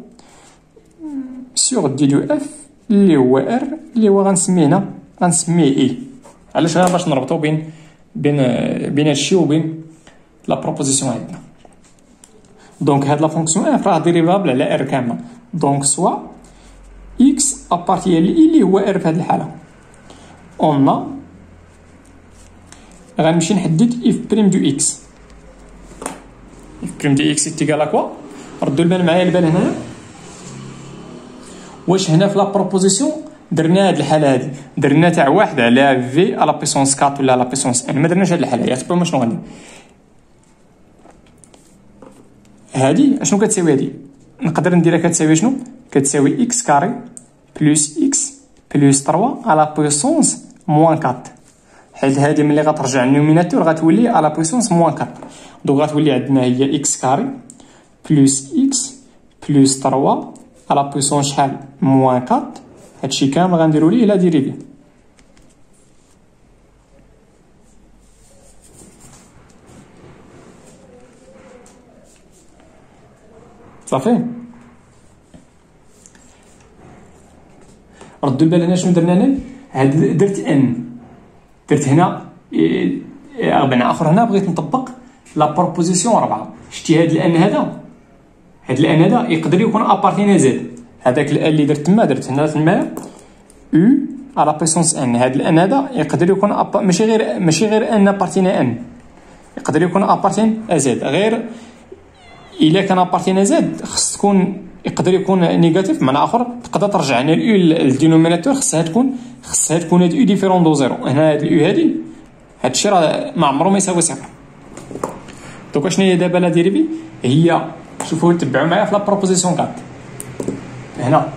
Speaker 1: sur دي دو f اللي هو r اللي هو غنسميه اي. علاش؟ غير باش نربطو بين هادشي وبين لا بروبوزيسيون عندنا. دونك هاد لا فونكسيون اف راه ديريفابل على ار كامله، دونك سوا اكس ابارتيان لي اللي هو ار في هاد الحاله. اون غنمشي نحدد اف بريم دو اكس. اف بريم دو اكس تيكال اكوا؟ ردوا البال معايا البال هنا. واش هنا في لا بروبوزيسيون درنا هاد الحاله هادي درنا تاع واحد على في على بيسونس 4 ولا على بيسونس ان، ما درناش هاد الحاله. يعتبروا شنو غندير هادي؟ اشنو كتساوي هادي؟ نقدر نديرها كتساوي شنو؟ كتساوي اكس كاري بلس اكس بلس 3 على بويسونس موان 4، حيت هادي ملي غترجع النوميناتور غتولي على بويسونس موان 4. دونك غتولي عندنا هي اكس كاري بلس اكس بلس 3 على بويسونس شحال؟ موان 4. هادشي كامل غنديرو ليه لا ديريفي. صافي. ردوا البال هنا شنو درنا هنا. هاد درت ان، درت هنا بمعنى اخر هنا بغيت نطبق لا بروبوزيسيون 4. شتي هاد الان هذا، هاد الان هذا يقدر يكون ابارتينا زد. هذاك الان اللي درت تما درت هنا تما او على بيسونس ان. هاد الان هذا يقدر يكون ماشي غير ان ابارتينا ان، يقدر يكون ابارتين زد. غير الا كان ابارتينا زد خص تكون يقدر يكون نيجاتيف، بمعنى اخر تقدر ترجع هنا الاو للدينوميناتور خصها تكون هاد او ديفيرون دو زيرو. هنا هاد الاو هادي هادشي راه ما عمرو ما يساوي صفر. دونك شنو هي دابا لا ديريفي؟ هي شوفوا تبعوا معايا في لا بروبوزيسيون 4 هنا.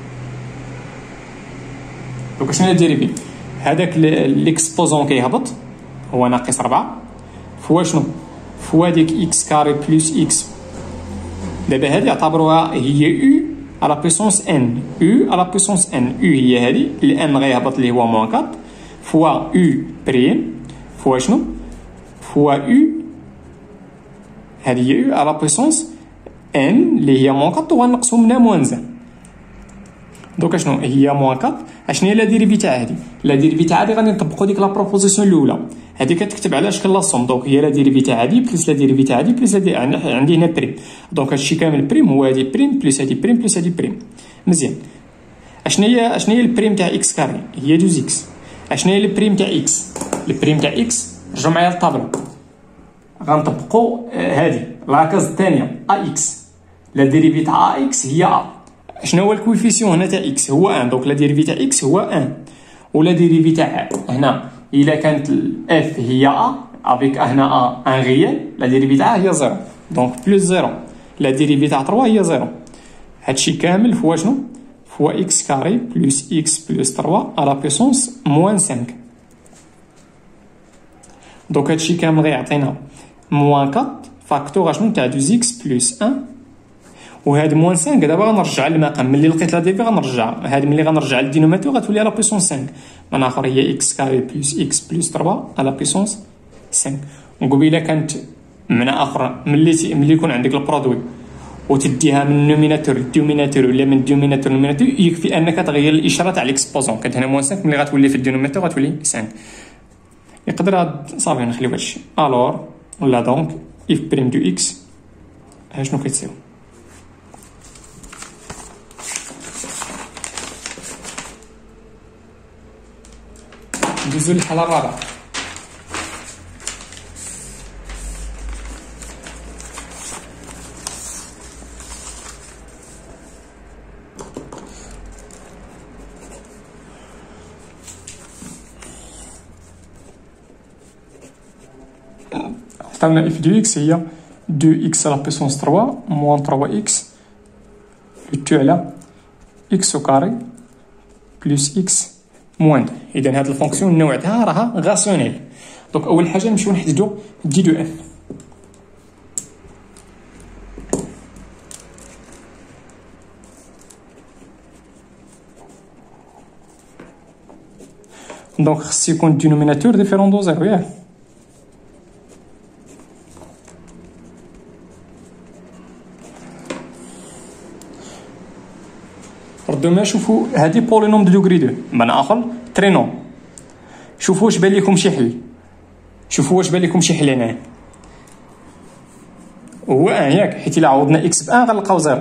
Speaker 1: دونك شنو هي الديريفي؟ هذاك ليكسبوزون كيهبط هو ناقص 4 فوا شنو؟ فوا ديك اكس كاري بلس اكس. دابا هادي اعتبروها هي او على بويسونس ان، او على بويسونس ان. او هي هادي الان غيهبط اللي هو موان 4 فوا او بريم فوا شنو؟ فوا او هادي هي او على بويسونس ان اللي هي موان 4 وغنقصو منها موان زان. دونك شنو هي موان 4؟ اشنو هي لا ديريفي تاع هادي؟ لا ديريفي تاع هادي غادي نطبقوا ديك لا بروبوزيسيون الاولى. هادي كتكتب على شكل لاصوم، دونك هي لا ديريفي تاع هادي بلس لا ديريفي تاع هادي بلس عندي هنا بريم. دونك هادشي كامل بريم، هو هادي بريم بلس هادي بريم بلس هادي بريم. مزيان. اشنو هي البريم تاع اكس كاري؟ هي 2 اكس. اشنو هي البريم تاع اكس؟ البريم تاع اكس رجعوا معايا للطابلو. غنطبقوا هادي لاكاز الثانيه ا اكس. لا ديريفي تاع ا اكس هي ا. شنو هو الكويفيسيون هنا تاع اكس؟ هو 1. دونك لا ديريفي تاع اكس هو 1. ولا ديريفي تاع هنا الا كانت اف هي ا افيك هنا ا ان ريال، لا ديريفي تاعها هي 0. دونك بلس 0. لا ديريفي تاع 3 هي 0. هادشي كامل فوا شنو؟ فوا اكس كاري بلس اكس بلس 3 على بيسونس موان 5. دونك هادشي كامل غيعطينا موان 4 فاكتور شنو تاع 2 اكس بلس 1. وهاد موان 5 دابا غنرجع للمقام ملي لقيت لا ديفي غنرجع هاد ملي غنرجع للدينوميناتور غتولي على بيسونس 5. من اخر هي اكس كاري بلس اكس بلس 3 على بيسونس 5. وقبيله كانت من اخر ملي يكون عندك البرودوي وتديها من النوميناتور للدينوميناتور ولا من الدينوميناتور للنوميناتور يكفي انك تغير الاشاره تاع ليكسبوزون. كانت هنا موان 5 ملي غتولي في الدينوميناتور غتولي 5. يقدر صافي نخليو هادشي. الور ولا دونك اف بريم دو اكس شنو كيتساوي؟ ندوزو للحالة الرابعة. عطاونا اف دو اكس هي 2 اكس على بيسونس 3 موان 3 اكس لو تو على اكس او كاري بلس اكس موان 2. اذا هاد الفونكسيون النوع تاعها راها غاسيونيل. دونك اول حاجه نمشيو نحددو دي دو اف. دونك خص يكون الدينوميناتور ديفيرون دو زيرو ياك. ردو ما شوفوا هادي بولينوم دو دوغري 2 من اخر ترينوم. شوفوا واش بان لكم شي حل، شوفوا واش بان لكم شي حل هنا. هو ياك حيت الا عوضنا اكس ب 1 غنلقاو زيرو.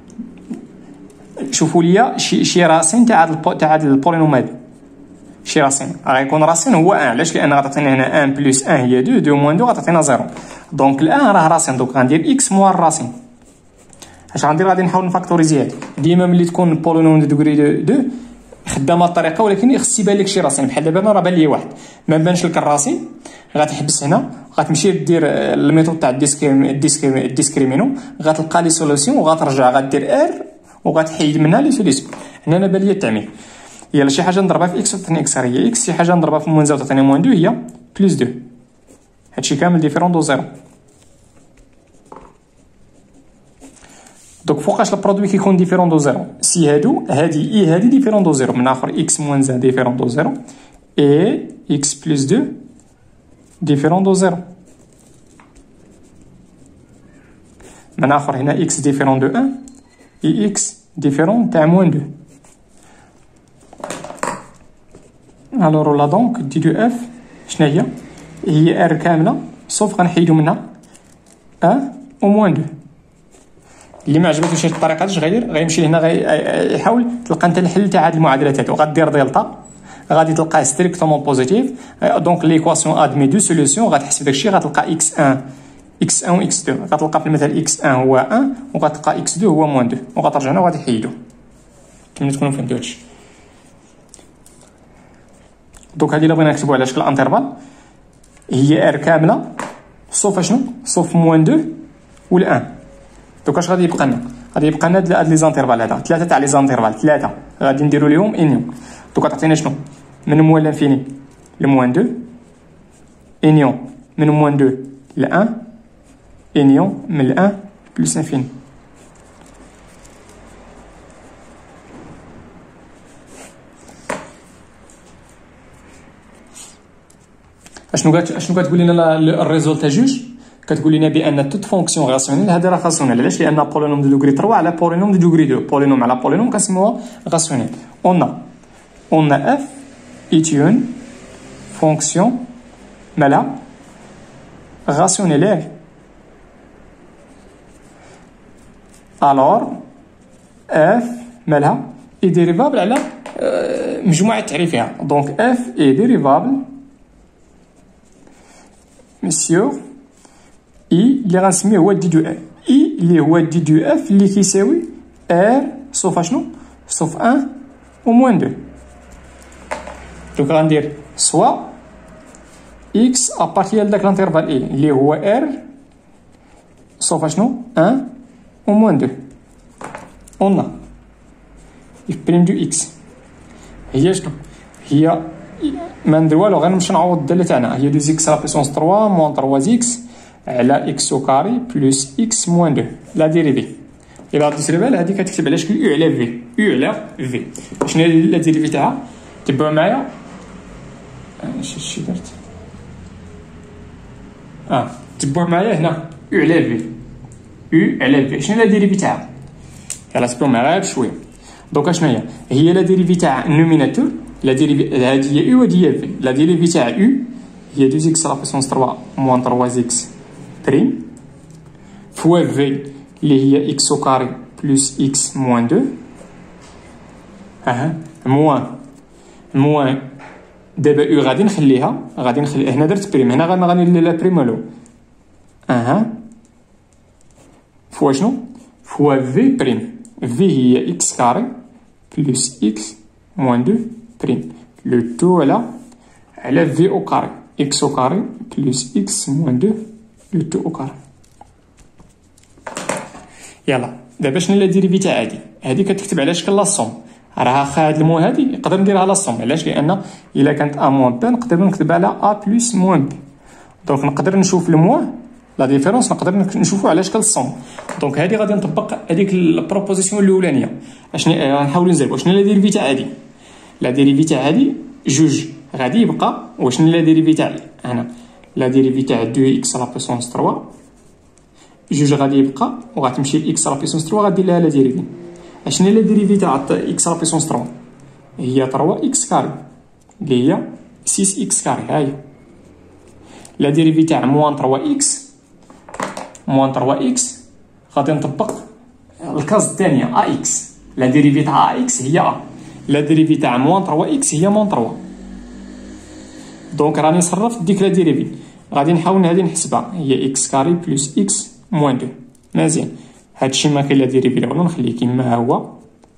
Speaker 1: شوفوا ليا شي راسين تاع هاد البولينوم هادي، شي راسين غيكون راسين هو 1. علاش؟ لان غتعطينا هنا 1 بلس 1 هي 2، 2 موان 2 غتعطينا 0. دونك الان راه راسين. دونك غندير اكس موان الراسين. اش غندير؟ غادي نحاول نفاكتوريزي هادي. ديما ملي تكون بولينوم دو دوغري 2 خدامه الطريقه، ولكن خص يبان لك شي راسين. بحال دابا راه بان لي واحد ما بانش لك الراسين، غتحبس هنا غتمشي دير الميثود تاع الديسكريمينو، غتلقى لي سوليسيون وغترجع غدير ار وغتحيد منها لي سوليسيون. هنا انا بان لي التعميم. يلا شي حاجه نضربها في اكس وتعطيني اكس هي اكس، شي حاجه نضربها في موان زيرو تعطيني موان 2 هي بلس 2. هادشي كامل ديفيرون دو زيرو. دونك فوقاش البرودوي كيكون ديفيرون دو زيرو؟ سي هادو هادي هادي ديفيرون دو زيرو، من اخر اكس موان زان ديفيرون دو زيرو اي اكس بلس 2 ديفيرون دو زيرو. من اخر هنا اكس ديفيرون دو 1 اي اكس ديفيرون تاع موان 2. الوغ لا دونك دي دو اف شناهي؟ هي ار كامله صوف غنحيدو منها ا و موان 2. اللي ما عجبتوش هاد الطريقه اش غيدير؟ غيمشي هنا يحاول تلقى انت الحل تاع هاد المعادلات هادو. غدير دلتا غادي تلقاه ستريكتومون بوزيتيف. دونك ليكواسيون ادمي دو سوليوشن غتحسب داكشي غتلقى اكس 1 اكس 1 و اكس 2. غتلقى في المثال اكس 1 هو 1 وغتلقى اكس 2 هو موان 2 وغترجع هنا وغادي تحيدو. كما تكونوا فهمتوا هادشي. دونك هادي الا بغينا نكتبو على شكل انترفال هي ار كامله صوف شنو؟ صوف موان 2 و 1. دونك اش غادي يبقى لنا؟ غادي يبقى لنا هاد لي زانترفال هذا ثلاثه تاع لي زانترفال ثلاثه غادي نديرو ليهم انيون. دونك تعطينا شنو؟ من موان لانفيني لموان 2 انيون من موان 2 ل 1 انيون من 1 بلس انفيني. اشنو كتقول لنا الريزولتا جوج؟ كتقول لنا بان توت فونكسيون غاسيونيل هذه راه غاسيونيل. علاش؟ لان بولينوم دو دوغري 3 على بولينوم دو دوغري 2، بولينوم على بولينوم كنسميوها غاسيونيل. اون اف est une fonction مالها غاسيونيل. الوغ اف مالها اي ديريفابل على مجموعه تعريفها. دونك اف اي ديريفابل مسيو اي اللي غنسميه هو دي دو اف. اي اللي هو دي دو اف اللي كيساوي ار صوف شنو؟ صوف 1 و موان 2. دونك غندير سوا اكس ابارتير داك لانترفال اي اللي هو ار صوف شنو؟ 1 و موان 2. اون اف بريم دو اكس هي شنو؟ هي ما ندير والو، غير نمشي نعوض الداله تاعنا. هي 2 اكس لا بيسونس 3 موان 3 اكس على اكس او كاري بلس اكس موان 2 لا ديريفي. الى ديسريفال هذه كتكتب على شكل يو على في، يو على في. شنو هي لا ديريفي تاعها؟ تبعوا معايا. شي درت تبعوا معايا هنا يو على في، يو على في. شنو لا ديريفي تاعها؟ يلا تبعوا معايا بشويه. دونك شنو هي؟ هي لا ديريفي تاع النوميناتور. لا ديريفي هذه هي يو وهذه هي في. لا ديريفي تاع يو هي 2 اكس لا بيسونس 3 موان 3 اكس بريم فوا في اللي هي اكس او كاري بلس اكس موان 2 موان دابا يو غادي نخليها هنا درت بريم، هنا غندير لا بريم لو فوا شنو؟ فوا في بريم. في هي اكس كاري بلس اكس موان 2 بريم لو تو على في او كاري اكس او كاري بلس اكس موان 2 لو تو او كار. يلا دابا شنو لا ديريفي تاع هادي كتكتب على شكل لا سوم. راها هاد المو هادي نقدر نديرها لا سوم. علاش؟ لان الا كانت ا موان بي نقدر نكتب على ا بلس موان بي. دونك نقدر نشوف المو لا ديفيرونس نقدر نشوفو على شكل الصوم. دونك هادي غادي نطبق هذيك البروبوزيسيون الاولانيه. اشني نحاولوا نزربوا شنو لا ديريفي تاع هادي. لا ديريفي تاع هادي جوج غادي يبقى. وشنو لا ديريفي تاع هنا؟ لا ديريفي تاع 2 اكس لا بويسونس 3 جوج غادي يبقى وغتمشي لاكس لا بويسونس 3 غادير لها لا ديريفي. اشنو لا ديريفي تاع اكس لا بويسونس 3؟ هي 3 اكس كاري اللي هي 6 اكس كاري. هاهي لا ديريفي تاع موان 3 اكس موان 3 اكس غادي نطبق الكاز الثانيه ا اكس. لا ديريفي تاع ا اكس هي ا. لا ديريفي تاع موان 3 اكس هي موان 3. دونك راني نصرف ديك لا ديريفي. غادي نحاول هادي نحسبها هي اكس كاري بلس اكس موان 2. مزيان. هادشي ما كاين لا ديريفي الاولى نخليه كيما هو.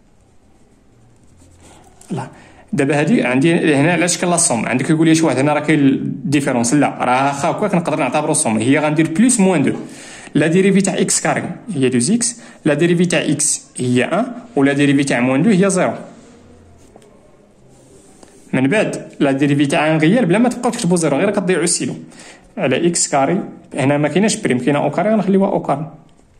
Speaker 1: لا دابا هادي عندي هنا على شكل لا سوم. عندك يقول لي شي واحد هنا راه كاين ديفيرونس. لا راه واخا هكاك نقدر نعتبرو سوم. هي غندير بلس موان 2. لا ديريفي تاع اكس كاري هي 2 اكس. لا ديريفي تاع اكس هي 1 ولا ديريفي تاع موان 2 هي 0. من بعد لا ديريفي تاع نغير بلا ما تبقاو تكتبوا 0 غير كتضيعوا السيلو على اكس كاري. هنا ما كايناش بريم كاينه او كاري غنخليوها او كاري.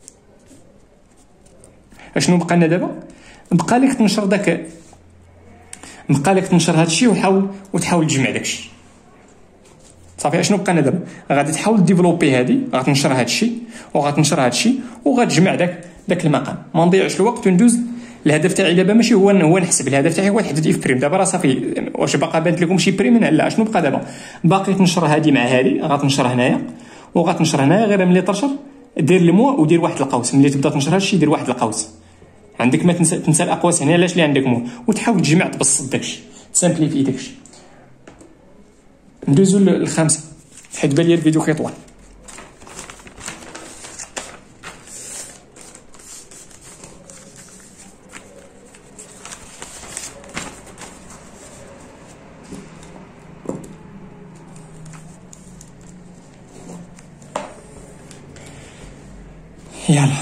Speaker 1: اشنو بقى لنا دابا؟ بقى لك تنشر داك بقى لك تنشر هادشي وتحاول تجمع داكشي صافي. اشنو بقى لنا دابا؟ غادي تحاول ديفلوبي هادي غتنشر هادشي وغتنشر هادشي وغتجمع داك المقام. ما نضيعش الوقت وندوز. الهدف تاعي دابا ماشي هو نحسب. الهدف تاعي هو نحدد اف بريم. دابا راه صافي. واش باقا بانت لكم شي بريم؟ لا. اشنو بقى دابا؟ باقي تنشر هادي مع هادي. غتنشر هنايا وغتنشر هنايا. غير ملي تنشر دير المو ودير واحد القوس. ملي تبدا تنشر هادشي دير واحد القوس. عندك ما تنسى الاقواس هنا. علاش؟ اللي عندك مو وتحاول تجمع تبسط داكشي تسامبليفي داكشي. ندوزو للخامسه حيت بالي الفيديو كيطول. يلا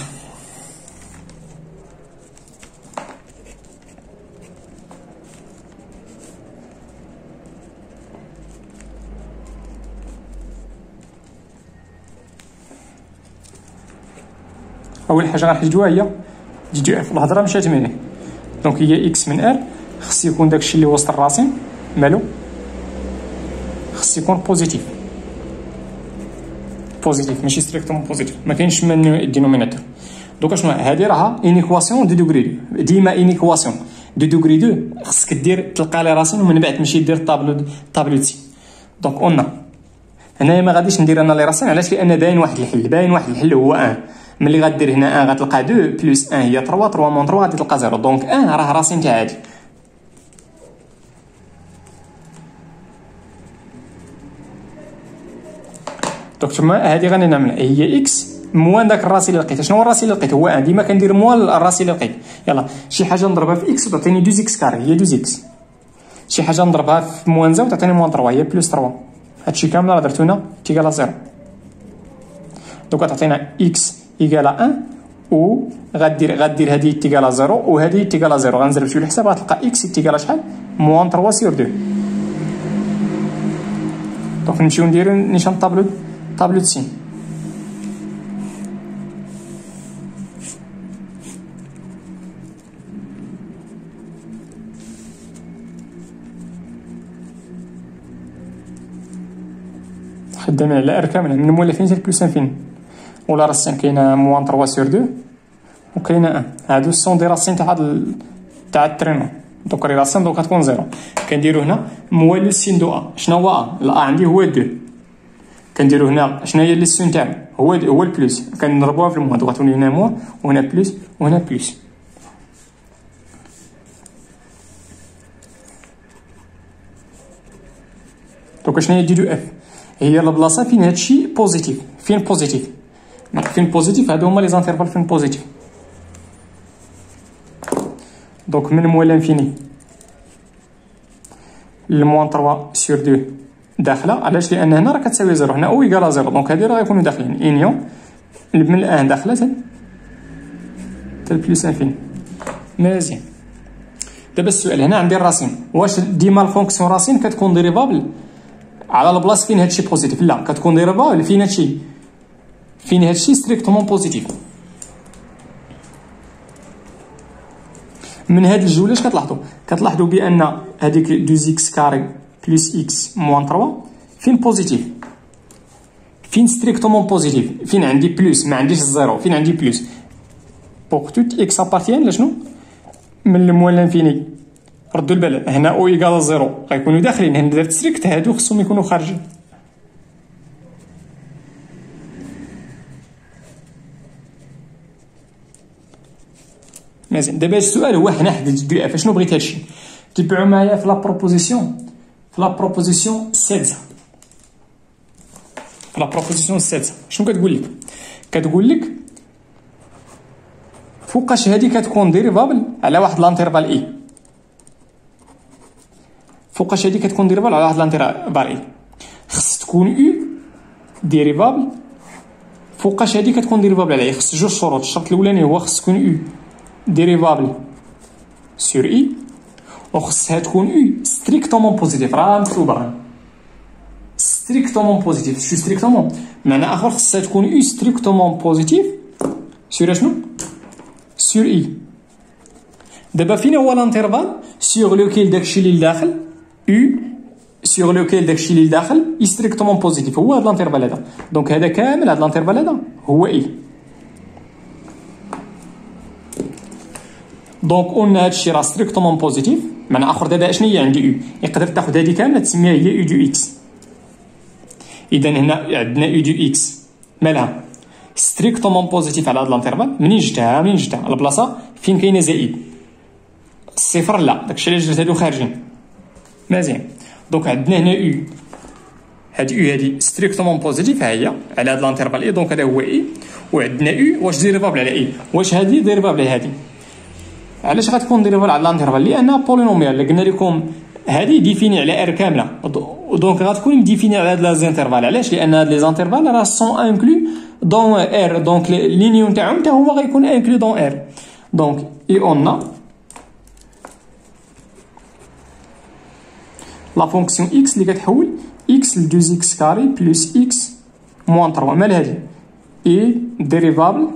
Speaker 1: اول حاجه غنحددوها هي دي اف. الهضره مشات مني. دونك هي اكس من ار خص يكون داكشي اللي وسط الراسين مالو خص يكون بوزيتيف ماشي ستريكتومون بوزيتيف. ما كاينش من دينوميناتور. دوكا شنو هادي؟ راها انيكواسيون دو دوغري 2. ديما انيكواسيون دو دوغري 2 خصك دير تلقى لي راسين ومن بعد تمشي دير طابلو تي. دونك اون هنايا ما غاديش ندير انا لي راسين. علاش؟ لان باين واحد الحل هو 1. ملي غدير هنا 1 غتلقى 2 بلس 1 هي 3 3 مون 3 غادي تلقى 0. دونك 1 راه راسين تاع هادي. دونك تما هادي غادي نعمل هي اكس موان داك الراسي اللي لقيت. شنو هو الراسي اللي لقيت؟ هو 1. ديما كندير موان الراسي اللي لقيت. يلا شي حاجه نضربها في اكس وتعطيني 2 اكس كاري هي 2 اكس. شي حاجه نضربها في موان زاو تعطيني موان 3 هي بلس 3. هادشي كامل راه درتو هنا تيكالا 0. دوكا تعطينا اكس ايكالا 1 و غدير هادي تيكالا 0 وهادي تيكالا 0. غنزرب شويه الحساب غتلقى اكس تيكالا شحال؟ موان 3 سور 2. دونك نمشيو نديرو نيشان طابلو تسين. خدامين على اركام من مولا فين حتى بلس انفيني. ولا راسين كاينه موان 3 سور 2 وكاينه 1. هادو سون دي راسين تاع الترينو. دوك راسين دوك غتكون 0. كنديرو هنا موال سين دو ا. شنو هو ا؟ لا عندي هو 2. كنديرو هنا شنو هي ليسيون تاعو؟ هو البلس. كنضربوها في الموان غتولي هنا موان وهنا بلس وهنا بلس. دوك شنو هي دي دو اف؟ هي البلاصه فين هادشي بوزيتيف. فين بوزيتيف هادو هما لي زانترفال فين بوزيتيف. دونك من موال انفيني لموان 3 سور 2 داخله. علاش؟ لان هنا راه كتساوي زيرو، هنا او ايكال زيرو، دونك هادي راه غيكونوا داخلين انيون من الان داخله حتى بلس انفيني. مزيان. دابا السؤال هنا عندي الراسين، واش ديما الفونكسيون راسين كتكون ديريفابل على البلاصه فين هادشي بوزيتيف؟ لا، كتكون ديريفابل فين هادشي ستريكتومون بوزيتيف. من هاد الجوله اش كتلاحظوا بان هذيك 2 اكس كاري بلس اكس موان 3 فين بوزيتيف، فين ستريكتومون بوزيتيف، فين عندي بلس ما عنديش الزيرو، فين عندي بلس. بوغ توت اكس ابارتيان لشنو؟ من الموان لانفيني. ردوا البال هنا او ايكال زيرو غيكونوا داخلين، هنا درت ستريكت، هادو خصهم يكونوا خارجين. مزيان. دابا السؤال هو حنا حددت دو اف، شنو بغيت هادشي؟ تبعوا معايا في لا بروبوزيسيون 16. في لا بروبوزيسيون 16 شنو كتقول لك فوقاش هادي كتكون ديريفابل على واحد لانترفال اي، فوقاش هادي كتكون ديريفابل على واحد لانترفال اي خص تكون او ديريفابل فوقاش هادي كتكون ديريفابل على اي. خص جوج شروط. الشرط الاولاني هو خص تكون او ديريفابل سور اي، وخصها تكون او ستريكتومون بوزيتيف. راه مكتوبه ستريكتومون بوزيتيف. شو ستريكتومون؟ معنى اخر خصها تكون او ستريكتومون بوزيتيف سور شنو؟ سور اي. دابا فين هو لانترفال سور لوكيل داكشي اللي لداخل او سور لوكيل داكشي اللي لداخل اي ستريكتومون بوزيتيف، هو هاد لانترفال هذا. دونك هذا كامل، هاد لانترفال هذا هو اي. دونك قلنا هادشي راه ستريكتومون بوزيتيف. معنى اخر دابا اشنو هي عندي او، يقدر تاخذ هادي كامله تسميها هي او دو اكس. اذا هنا عندنا او دو اكس مالها ستريكتومون بوزيتيف على هاد لانترفال. منين جبتها البلاصه فين كاينه زائد الصفر، لا داكشي علاش درت هادو خارجين. مزيان. دونك عندنا هنا او، هاد او هادي ستريكتومون بوزيتيف ها هي على هاد لانترفال اي، دونك هذا هو اي. وعندنا او واش ديريفابل على اي، واش هادي ديريفابل على هادي. علاش غتكون ديريفابل على لانترفال؟ لانها بولينوميال. قلنا لكم هادي ديفيني على ار كامله، دونك غتكون ديفيني على هاد لازانترفال. علاش؟ لان هاد لي زانترفال راه سون انكلو دون ار، دونك لينيون تاعهم حتى هو غيكون انكلو دون ار. دونك اي اون لا فونكسيون اكس اللي كتحول اكس ل 2 اكس كاري بلس اكس موان 3 مال هادي اي ديريفابل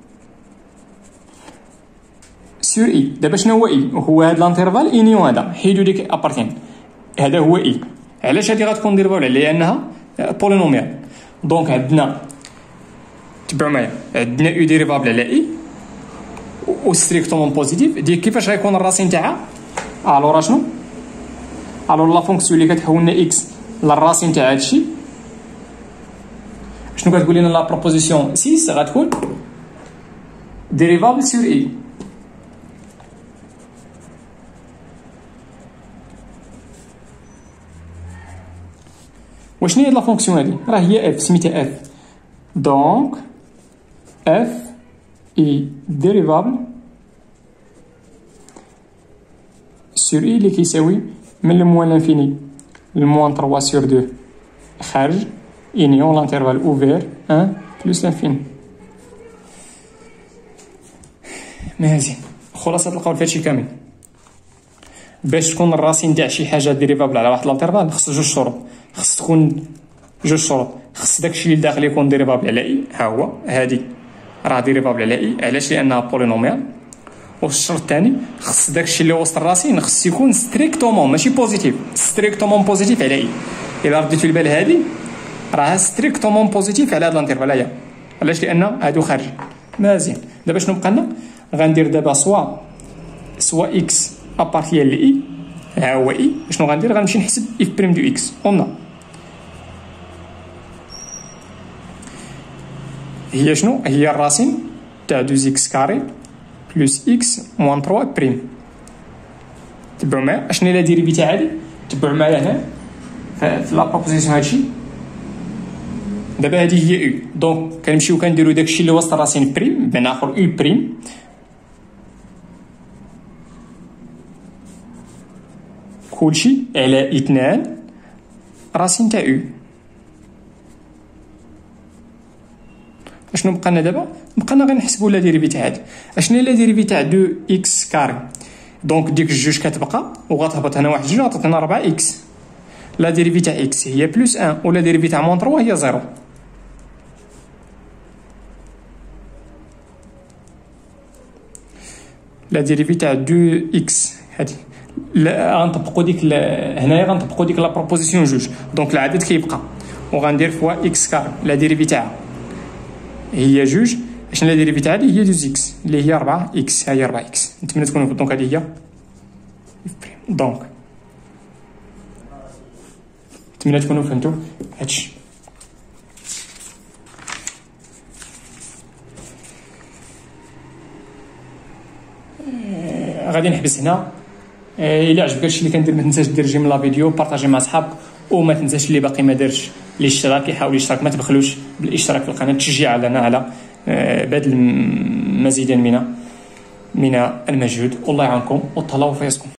Speaker 1: سور اي. دابا شنو هو اي؟ هو هاد لانترفال انيون هذا حيدو ديك ابارتين، هذا هو اي. علاش هادي غتكون ديريفابل؟ لانها بولينوميال. دونك عندنا تبعوا معايا عندنا او ديريفابل على اي و ستريكتومون بوزيتيف. ديك كيفاش غيكون الراسين تاعها؟ الو شنو؟ الو لا فونكسيون اللي كتحول لنا اكس للراسين تاع هادشي شنو كتقول لنا لا بروبوزيسيون 6 غتكون ديريفابل سور اي. وشنو هي لا فونكسيون هادي؟ راه هي اف، سميتها اف. دونك اف اي ديريفابل سور اي اللي كيساوي من الموان لانفيني الموان 3 سور 2 خارج انيون لانترفال اوفير 1 بلس لانفيني. مزيان. خلاصة القول في هادشي كامل، باش تكون الراسين تاع شي حاجه ديريفابل على واحد لانترفال خص جوج شروط. خص تكون جوج شروط. خص داكشي اللي داخل يكون ديريفابل على اي، ها هو هادي راه ديريفابل على اي. علاش؟ لانها بولينوميال. والشرط الثاني خص داكشي اللي وسط الراسين خص يكون ستريكتومون ماشي بوزيتيف، ستريكتومون بوزيتيف على اي. الا رديتو البال هادي راه ستريكتومون بوزيتيف على هاد لانترفال هيا. علاش؟ لان هادو خارج. مزيان. دابا شنو بقى لنا؟ غندير دابا سوا اكس ابارتيال لاي، ها هو اي. شنو غندير؟ غنمشي نحسب اف بريم دو اكس. قلنا هي شنو؟ هي الراسين تاع 2 اكس كاري بلس اكس موان 3 بريم. تبعوا معايا اشنو هي لا ديريفي تاع هادي؟ تبعوا معايا هنا في لا بروبوزيسيون هادشي. دابا هادي هي او، دونك كنمشيو كنديرو داكشي اللي وسط الراسين بريم، بمعنى اخر او بريم كلشي على 2 راسين تاع او. اشنو بقى لنا دابا؟ بقى لنا غير نحسبوا لا ديريفي تاع هاد. اشنو هي لا ديريفي تاع 2 اكس كاري؟ دونك ديك الجوج كتبقى وغتهبط هنا واحد جوج غتعطينا 4 اكس. لا ديريفي تاع اكس هي بلس 1 ولا ديريفي تاع موان 3 هي 0. لا ديريفي تاع 2 اكس هادي غنطبقوا ديك هنايا غنطبقوا ديك لا بروبوزيسيون جوج. دونك العدد كيبقى وغندير فوا اكس كار. لا ديريفي تاعها هي جوج. اشنو لا ديريفي تاعها هي 2 اكس اللي هي 4 اكس. ها هي 4 اكس. نتمنى تكونوا دونك هذه هي دونك نتمنى تكونوا فهمتوا هادشي. غادي نحبس هنا. الى عجبك هادشي اللي كندير ما تنساش دير جيم لا فيديو بارطاجي مع صحابك وما تنساش اللي باقي ما دارش الاشتراك يحاول يشترك. ما تبخلوش بالاشتراك في القناه تشجيعا لنا على بذل مزيدا من المجهود. والله يعاونكم وتهلاو في راسكم.